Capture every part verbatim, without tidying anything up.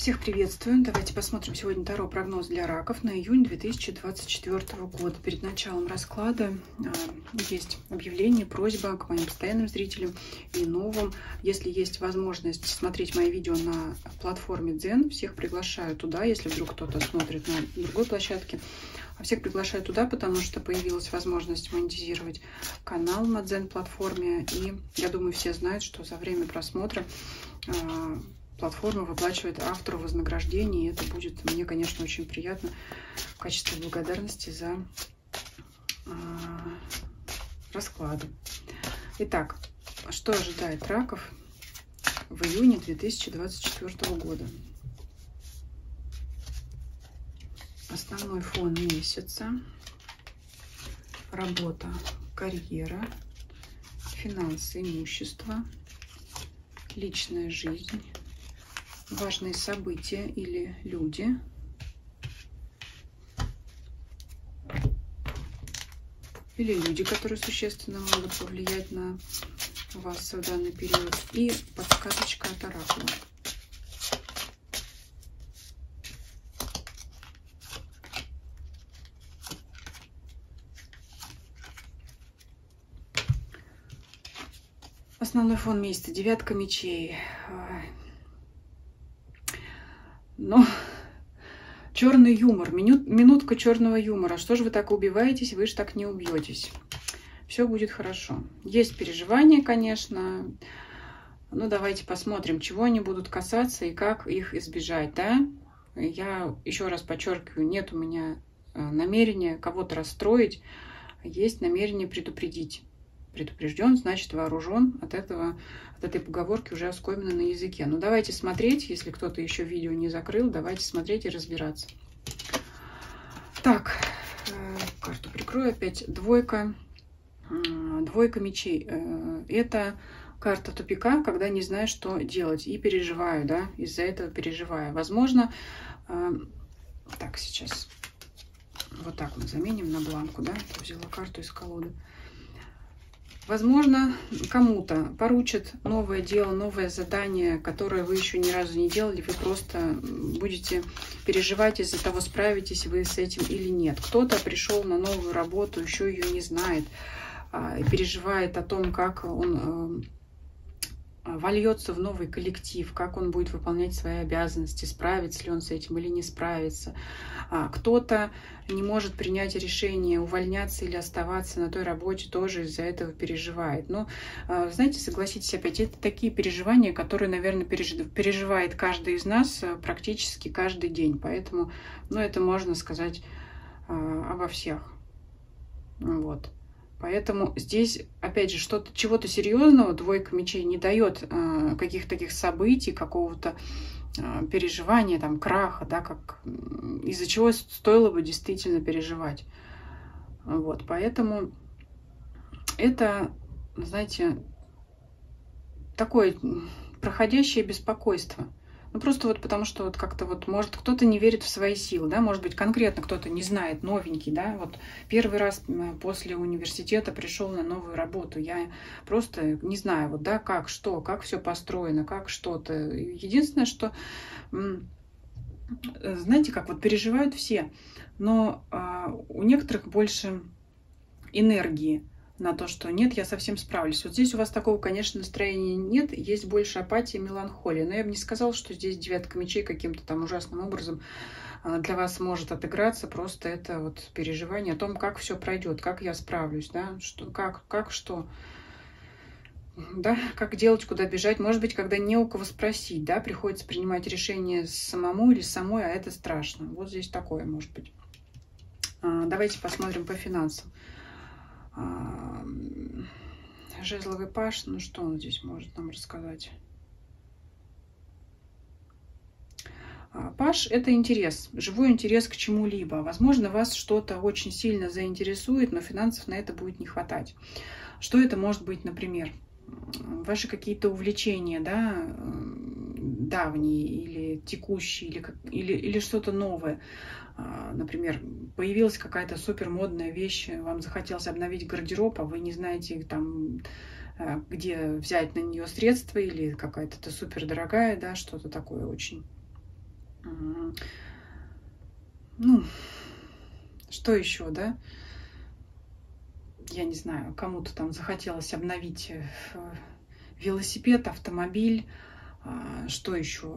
Всех приветствую. Давайте посмотрим сегодня Таро прогноз для раков на июнь две тысячи двадцать четвёртого года. Перед началом расклада есть объявление, просьба к моим постоянным зрителям и новым. Если есть возможность смотреть мои видео на платформе Дзен, всех приглашаю туда, если вдруг кто-то смотрит на другой площадке. Всех приглашаю туда, потому что появилась возможность монетизировать канал на Дзен платформе. И я думаю, все знают, что за время просмотра платформа выплачивает автору вознаграждение, и это будет мне, конечно, очень приятно в качестве благодарности за э, расклады. Итак, что ожидает раков в июне две тысячи двадцать четвёртого года? Основной фон месяца, работа, карьера, финансы, имущество, личная жизнь, важные события или люди, или люди, которые существенно могут повлиять на вас в данный период, и подсказочка от оракула. Основной фон месяца, девятка мечей. Ну, черный юмор, минут, минутка черного юмора. Что же вы так убиваетесь, вы же так не убьетесь. Все будет хорошо. Есть переживания, конечно. Ну, давайте посмотрим, чего они будут касаться и как их избежать, да? Я еще раз подчеркиваю, нет у меня намерения кого-то расстроить. Есть намерение предупредить. Предупрежден, значит вооружен. От этого, от этой поговорки уже оскомина на языке. Ну, давайте смотреть, если кто-то еще видео не закрыл, давайте смотреть и разбираться. Так, карту прикрою опять. Двойка, двойка мечей. Это карта тупика, когда не знаю, что делать. И переживаю, да, из-за этого переживаю. Возможно, так, сейчас вот так мы заменим на бланку, да, я взяла карту из колоды. Возможно, кому-то поручат новое дело, новое задание, которое вы еще ни разу не делали. Вы просто будете переживать из-за того, справитесь вы с этим или нет. Кто-то пришел на новую работу, еще ее не знает, и переживает о том, как он вольется в новый коллектив, как он будет выполнять свои обязанности, справится ли он с этим или не справится. Кто-то не может принять решение, увольняться или оставаться на той работе, тоже из-за этого переживает. Но, знаете, согласитесь опять, это такие переживания, которые, наверное, переживает каждый из нас практически каждый день. Поэтому, ну, это можно сказать обо всех. Вот. Поэтому здесь, опять же, что-то, чего-то серьезного двойка мечей не дает, э, каких-то таких событий, какого-то э, переживания, там, краха, да, как, из-за чего стоило бы действительно переживать. Вот, поэтому это, знаете, такое проходящее беспокойство. Ну, просто вот потому что вот как-то вот, может, кто-то не верит в свои силы, да, может быть, конкретно кто-то не знает, новенький, да, вот первый раз после университета пришел на новую работу, я просто не знаю, вот, да, как, что, как все построено, как что-то. Единственное, что, знаете, как вот переживают все, но а, у некоторых больше энергии на то, что нет, я совсем справлюсь. Вот здесь у вас такого, конечно, настроения нет, есть больше апатии и меланхолии. Но я бы не сказала, что здесь девятка мечей каким-то там ужасным образом для вас может отыграться. Просто это вот переживание о том, как все пройдет, как я справлюсь, да, что, как, как что, да, как делать, куда бежать. Может быть, когда не у кого спросить, да, приходится принимать решение самому или самой, а это страшно. Вот здесь такое может быть. Давайте посмотрим по финансам. Жезловый паш, ну что он здесь может нам рассказать? Паш — это интерес, живой интерес к чему-либо. Возможно, вас что-то очень сильно заинтересует, но финансов на это будет не хватать. Что это может быть, например? Ваши какие-то увлечения, да, давние или текущие, или, или, или что-то новое. Например, появилась какая-то супер модная вещь, вам захотелось обновить гардероб, а вы не знаете, там, где взять на нее средства, или какая-то супер дорогая, да, что-то такое очень Ну, что еще, да? Я не знаю, кому-то там захотелось обновить велосипед, автомобиль, что еще?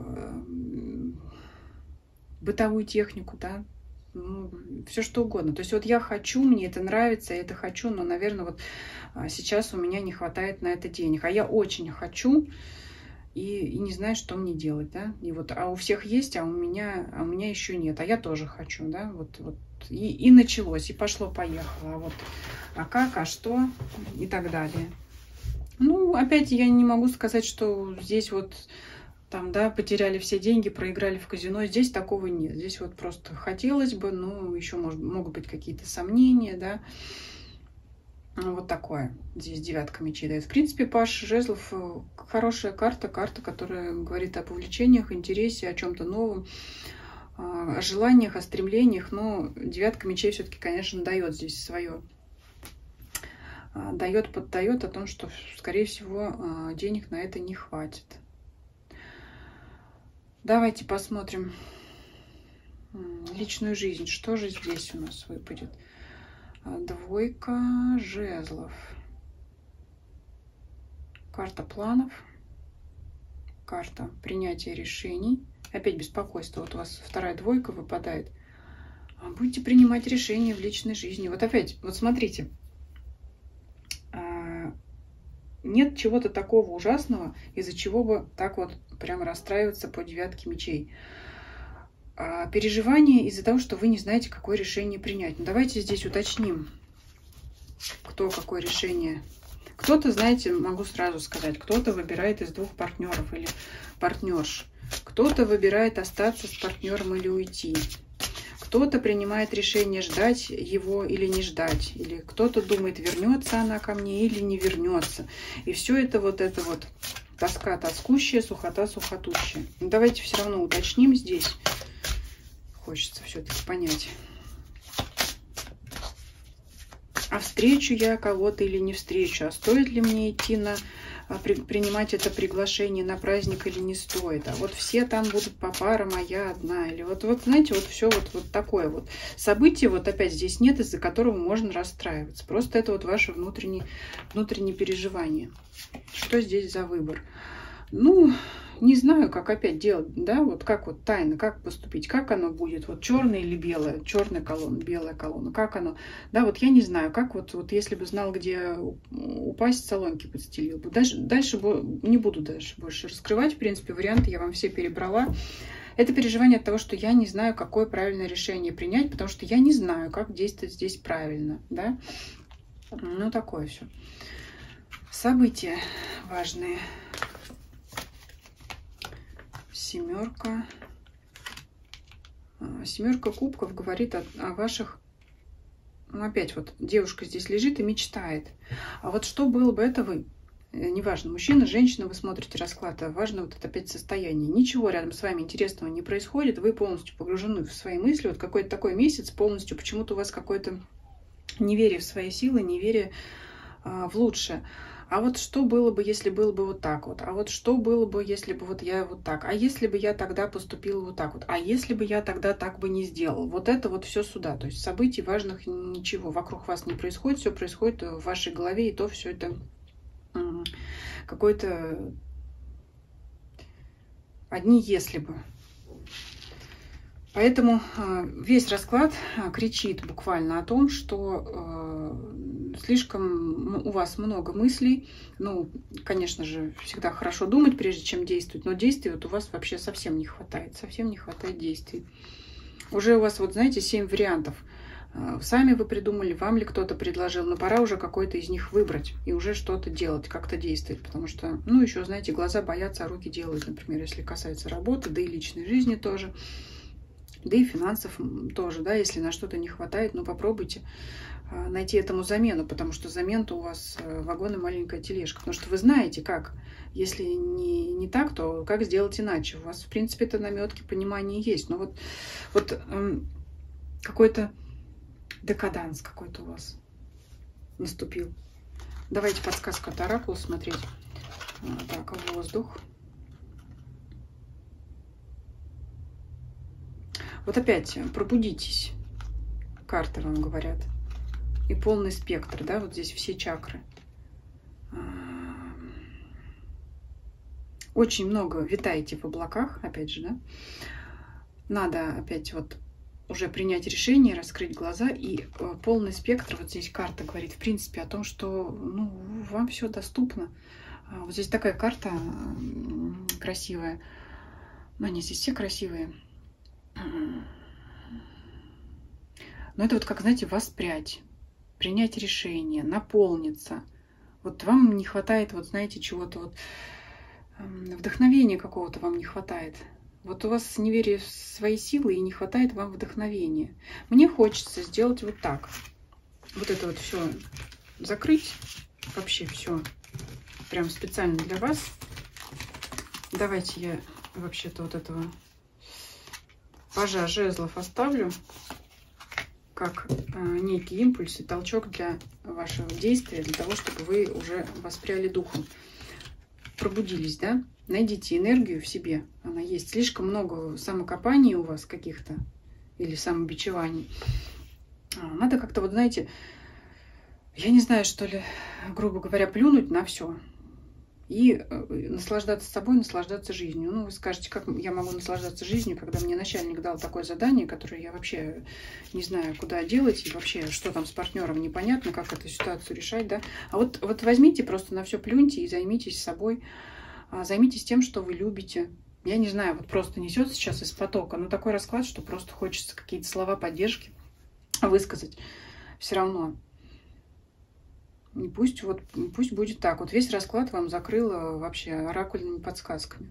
Бытовую технику, да? Ну, все что угодно. То есть вот я хочу, мне это нравится, я это хочу, но, наверное, вот сейчас у меня не хватает на это денег. А я очень хочу и, и не знаю, что мне делать, да? И вот, а у всех есть, а у меня, а у меня еще нет. А я тоже хочу, да? Вот, вот. И, и началось, и пошло-поехало. А вот, а как, а что и так далее. Ну, опять я не могу сказать, что здесь вот там, да, потеряли все деньги, проиграли в казино. Здесь такого нет. Здесь вот просто хотелось бы, но еще может, могут быть какие-то сомнения, да. Вот такое. Здесь девятка мечей дает. В принципе, паш жезлов хорошая карта, карта, которая говорит об увлечениях, интересе, о чем-то новом, о желаниях, о стремлениях. Но девятка мечей все-таки, конечно, дает здесь свое. Дает, поддает о том, что, скорее всего, денег на это не хватит. Давайте посмотрим личную жизнь. Что же здесь у нас выпадет? Двойка жезлов. Карта планов. Карта принятия решений. Опять беспокойство. Вот у вас вторая двойка выпадает. Будете принимать решения в личной жизни. Вот опять, вот смотрите. Нет чего-то такого ужасного, из-за чего бы так вот прям расстраиваться по девятке мечей. А переживание из-за того, что вы не знаете, какое решение принять. Ну, давайте здесь уточним, кто какое решение. Кто-то, знаете, могу сразу сказать, кто-то выбирает из двух партнеров или партнерш. Кто-то выбирает остаться с партнером или уйти. Кто-то принимает решение ждать его или не ждать. Или кто-то думает, вернется она ко мне или не вернется. И все это вот это вот тоска тоскущая, сухота сухотущая. Но давайте все равно уточним здесь. Хочется все-таки понять. А встречу я кого-то или не встречу? А стоит ли мне идти на... принимать это приглашение на праздник или не стоит, а вот все там будут по парам, а я одна, или вот, вот знаете, вот все вот, вот такое вот событие, вот опять здесь нет, из-за которого можно расстраиваться, просто это вот ваше внутреннее, внутреннее переживание. Что здесь за выбор? Ну, не знаю, как опять делать, да, вот как вот тайно, как поступить, как оно будет, вот черное или белое, черная колонна, белая колонна, как оно, да, вот я не знаю, как вот, вот если бы знал, где упасть, соломки подстелил бы. Дальше, дальше не буду дальше больше раскрывать, в принципе, варианты я вам все перебрала. Это переживание от того, что я не знаю, какое правильное решение принять, потому что я не знаю, как действовать здесь правильно, да, ну, такое все. События важные. Семерка. Семерка кубков говорит о, о ваших... Ну, опять вот девушка здесь лежит и мечтает. А вот что было бы это вы? Неважно, мужчина, женщина, вы смотрите расклад, а важно вот это опять состояние. Ничего рядом с вами интересного не происходит, вы полностью погружены в свои мысли. Вот какой-то такой месяц полностью, почему-то у вас какое-то неверие в свои силы, неверие а, в лучшее. А вот что было бы, если было бы вот так вот? А вот что было бы, если бы вот я вот так? А если бы я тогда поступила вот так вот? А если бы я тогда так бы не сделал? Вот это вот все сюда. То есть событий важных ничего вокруг вас не происходит. Все происходит в вашей голове. И то все это какой-то одни если бы. Поэтому весь расклад кричит буквально о том, что слишком у вас много мыслей. Ну, конечно же, всегда хорошо думать, прежде чем действовать, но действий вот у вас вообще совсем не хватает. Совсем не хватает действий. Уже у вас, вот знаете, семь вариантов. Сами вы придумали, вам ли кто-то предложил, но пора уже какой-то из них выбрать и уже что-то делать, как-то действовать. Потому что, ну, еще, знаете, глаза боятся, а руки делают, например, если касается работы, да и личной жизни тоже. Да и финансов тоже, да, если на что-то не хватает, ну попробуйте найти этому замену, потому что замен-то у вас вагон и маленькая тележка. Потому что вы знаете, как, если не, не так, то как сделать иначе. У вас, в принципе-то, наметки понимания есть. Но вот, вот эм, какой-то декаданс какой-то у вас наступил. Давайте подсказку от оракула смотреть. Так, воздух. Вот опять пробудитесь, карты вам говорят. И полный спектр, да, вот здесь все чакры. Очень много витаете в облаках, опять же, да. Надо опять вот уже принять решение, раскрыть глаза, и полный спектр, вот здесь карта говорит, в принципе, о том, что, ну, вам все доступно. Вот здесь такая карта красивая. Ну, они здесь все красивые. Но это вот как, знаете, воспрять, принять решение, наполниться. Вот вам не хватает, вот знаете, чего-то вот, вдохновения какого-то вам не хватает. Вот у вас неверие в свои силы и не хватает вам вдохновения. Мне хочется сделать вот так. Вот это вот все закрыть. Вообще все. Прям специально для вас. Давайте я вообще-то вот этого пажа жезлов оставлю. Как э, некий импульс и толчок для вашего действия. Для того, чтобы вы уже воспряли духом. Пробудились, да? Найдите энергию в себе, она есть. Слишком много самокопаний у вас каких-то или самобичеваний. Надо как-то, вот знаете, я не знаю, что ли, грубо говоря, плюнуть на все и наслаждаться собой, наслаждаться жизнью. Ну, вы скажете, как я могу наслаждаться жизнью, когда мне начальник дал такое задание, которое я вообще не знаю, куда делать, и вообще, что там с партнером, непонятно, как эту ситуацию решать, да. А вот, вот возьмите, просто на все плюньте и займитесь собой. Займитесь тем, что вы любите. Я не знаю, вот просто несет сейчас из потока, но такой расклад, что просто хочется какие-то слова поддержки высказать. Все равно. И пусть, вот, пусть будет так. Вот весь расклад вам закрыло вообще оракульными подсказками.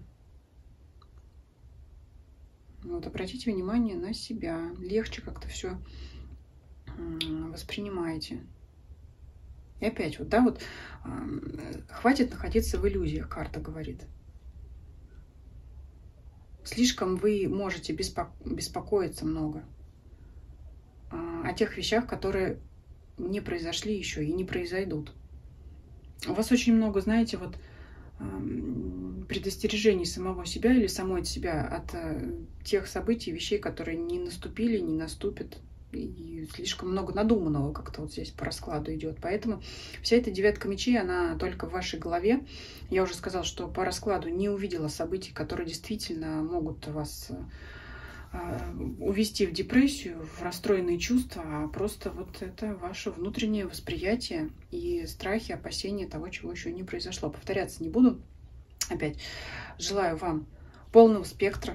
Вот, обратите внимание на себя. Легче как-то все воспринимаете. И опять вот, да, вот э, хватит находиться в иллюзиях, карта говорит. Слишком вы можете беспо беспокоиться много э, о тех вещах, которые не произошли еще и не произойдут. У вас очень много, знаете, вот э, предостережений самого себя или самой себя от э, тех событий, вещей, которые не наступили, не наступят. И слишком много надуманного как-то вот здесь по раскладу идет. Поэтому вся эта девятка мечей, она только в вашей голове. Я уже сказала, что по раскладу не увидела событий, которые действительно могут вас увести в депрессию, в расстроенные чувства, а просто вот это ваше внутреннее восприятие и страхи, опасения того, чего еще не произошло. Повторяться не буду. Опять желаю вам полного спектра,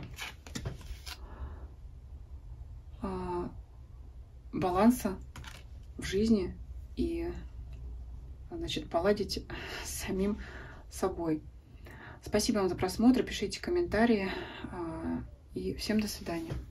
баланса в жизни и, значит, поладить с самим собой. Спасибо вам за просмотр, пишите комментарии и всем до свидания.